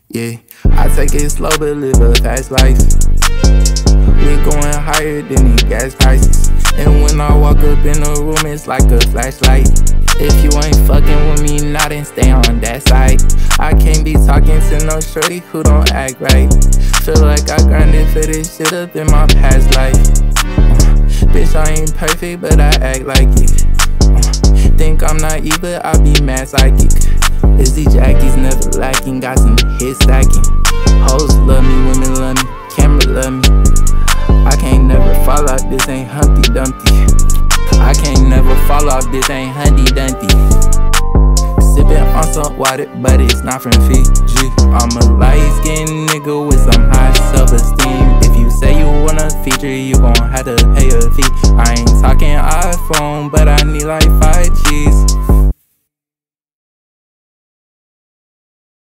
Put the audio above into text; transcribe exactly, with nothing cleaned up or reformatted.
Yeah, I take it slow but live a fast life. We going higher than the gas prices. And when I walk up in the room, it's like a flashlight. If you ain't fucking with me, not then stay on that side. I can't be talking to no shorty who don't act right. Feel like I grinded for this shit up in my past life. uh, Bitch, I ain't perfect, but I act like it. uh, Think I'm naive, but I be mad psychic. Is zJakkies never lacking, got some hits stacking. Hoes love me, women love me, camera love me. I can't never fall out, this ain't Humpty Dumpty. I can't never fall off, this ain't Humpty Dumpty. Sippin' on some water, but it's not from Fiji. I'm a light-skinned nigga with some high self-esteem. If you say you want a feature, you gon' have to pay a fee. I ain't talking iPhone, but I need like five G's.